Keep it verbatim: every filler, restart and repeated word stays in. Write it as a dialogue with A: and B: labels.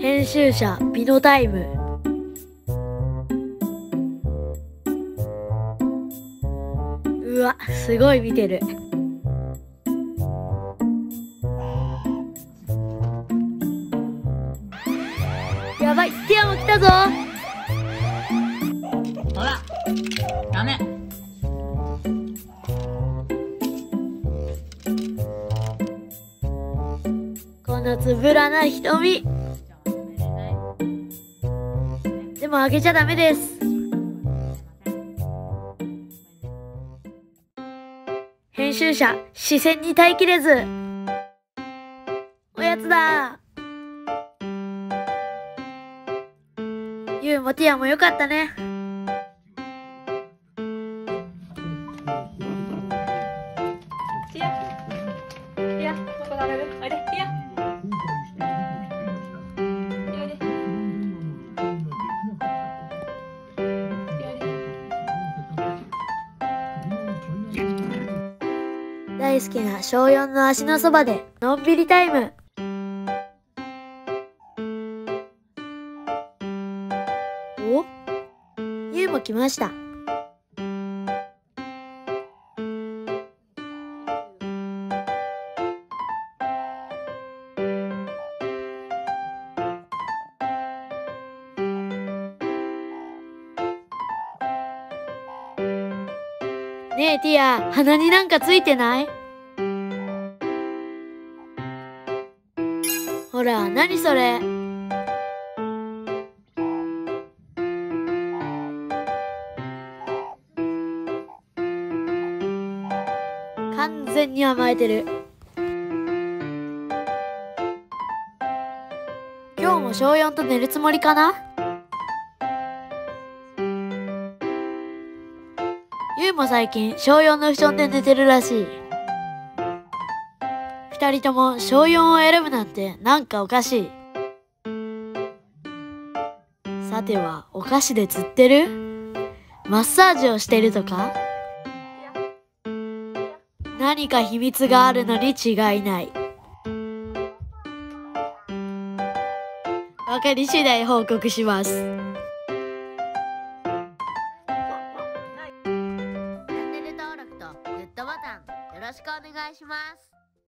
A: 編集者ピノタイム。うわ、すごい見てる。やばい、ティアも来たぞ。
B: ほら、ダメ。
A: このつぶらな瞳。でも開けちゃダメです。編集者視線に耐えきれず。おやつだ。ユウもティアもよかったね。
B: ティア、ティア、どこ並べる？おいで、ティア。
A: 大好きなしょうよんの足のそばでのんびりタイム。お？ユウも来ました。ねえティア、鼻になんかついてない？ほら、何それ？完全に甘えてる。今日もしょうよんと寝るつもりかな？ユウも最近しょうよんの布団で寝てるらしい。二人ともしょうよんを選ぶなんてなんかおかしい。さてはお菓子で釣ってる？マッサージをしてるとか？何か秘密があるのに違いない。わかり次第報告します。チャンネル登録とグッドボタンよろしくお願いします。